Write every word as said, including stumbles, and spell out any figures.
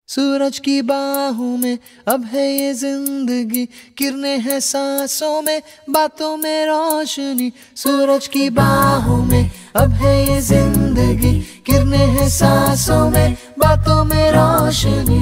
सूरज की बाहों में अब है ये जिंदगी, किरणें हैं सांसों में, बातों में रोशनी। सूरज की बाहों में अब है ये जिंदगी, किरणें हैं सांसों में, बातों में रोशनी।